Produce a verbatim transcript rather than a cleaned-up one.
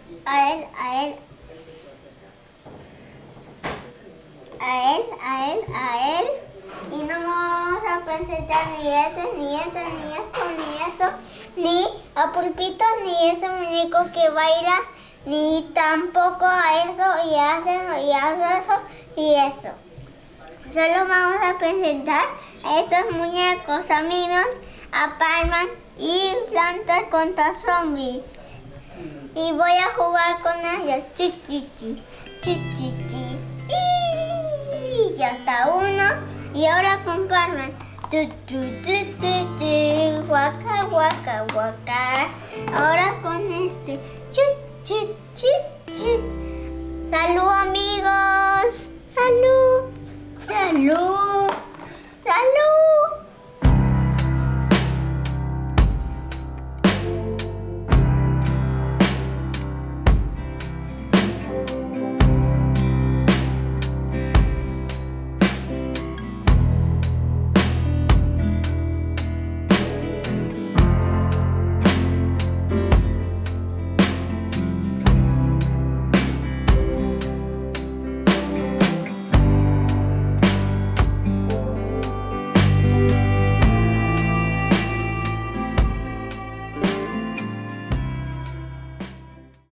a él, a él, a él, a él, a él. Y no vamos a presentar ni ese, ni ese, ni eso, ni eso, ni a Pulpito, ni ese muñeco que baila, ni tampoco a eso, y hace, y hace eso, y eso. Solo vamos a presentar a estos muñecos, a Minions, a Palman y Plantas contra Zombies. Y voy a jugar con ellos. Chi, chi, chi, chi, chi, chi. Y ya está uno. Y ahora con Palman. Tu, tu, tu, tu, tu. Guaca, guaca, guaca. Ahora con este.